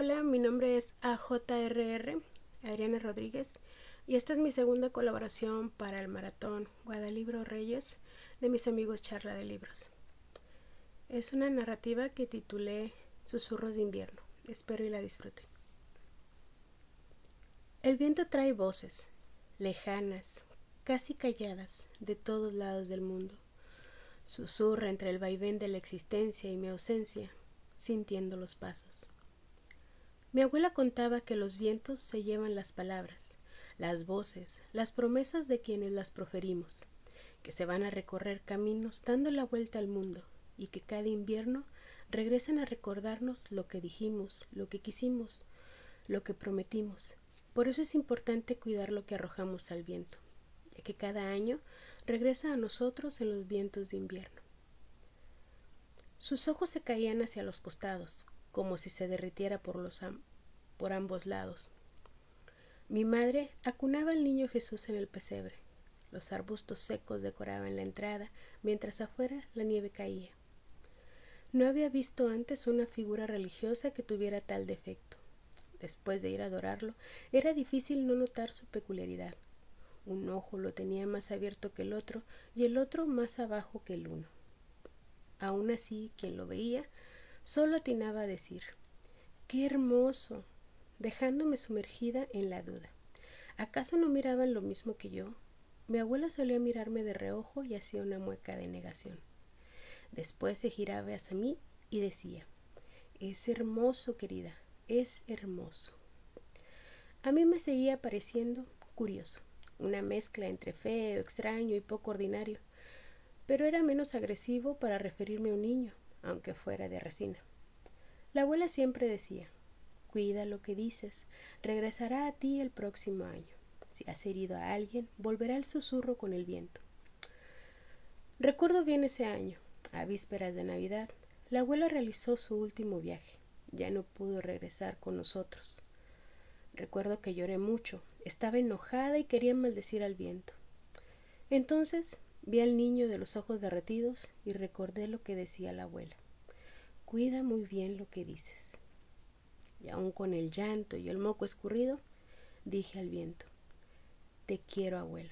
Hola, mi nombre es AJRR, Adriana Rodríguez, y esta es mi segunda colaboración para el maratón Guadalibro Reyes de mis amigos Charla de Libros. Es una narrativa que titulé Susurros de invierno. Espero y la disfruten. El viento trae voces, lejanas, casi calladas, de todos lados del mundo. Susurra entre el vaivén de la existencia y mi ausencia, sintiendo los pasos. Mi abuela contaba que los vientos se llevan las palabras, las voces, las promesas de quienes las proferimos, que se van a recorrer caminos dando la vuelta al mundo y que cada invierno regresan a recordarnos lo que dijimos, lo que quisimos, lo que prometimos. Por eso es importante cuidar lo que arrojamos al viento, ya que cada año regresa a nosotros en los vientos de invierno. Sus ojos se caían hacia los costados, como si se derritiera por ambos lados. Mi madre acunaba al niño Jesús en el pesebre. Los arbustos secos decoraban la entrada, mientras afuera la nieve caía. No había visto antes una figura religiosa que tuviera tal defecto. Después de ir a adorarlo, era difícil no notar su peculiaridad. Un ojo lo tenía más abierto que el otro y el otro más abajo que el uno. Aún así, quien lo veía, solo atinaba a decir: ¡qué hermoso!, dejándome sumergida en la duda. ¿Acaso no miraban lo mismo que yo? Mi abuela solía mirarme de reojo y hacía una mueca de negación. Después se giraba hacia mí y decía: es hermoso, querida, es hermoso. A mí me seguía pareciendo curioso, una mezcla entre feo, extraño y poco ordinario, pero era menos agresivo para referirme a un niño, aunque fuera de resina. La abuela siempre decía: cuida lo que dices, regresará a ti el próximo año. Si has herido a alguien, volverá el susurro con el viento. Recuerdo bien ese año, a vísperas de Navidad, la abuela realizó su último viaje. Ya no pudo regresar con nosotros. Recuerdo que lloré mucho, estaba enojada y quería maldecir al viento. Entonces vi al niño de los ojos derretidos y recordé lo que decía la abuela: cuida muy bien lo que dices. Y aún con el llanto y el moco escurrido, dije al viento: te quiero, abuela.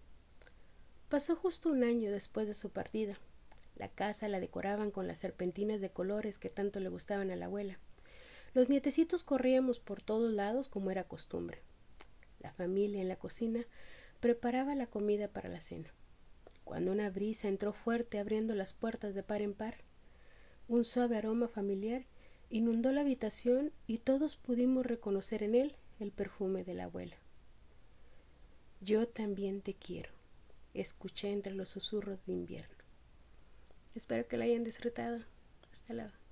Pasó justo un año después de su partida. La casa la decoraban con las serpentinas de colores que tanto le gustaban a la abuela. Los nietecitos corríamos por todos lados como era costumbre. La familia en la cocina preparaba la comida para la cena. Cuando una brisa entró fuerte abriendo las puertas de par en par, un suave aroma familiar inundó la habitación y todos pudimos reconocer en él el perfume de la abuela. Yo también te quiero, escuché entre los susurros de invierno. Espero que la hayan disfrutado. Hasta luego.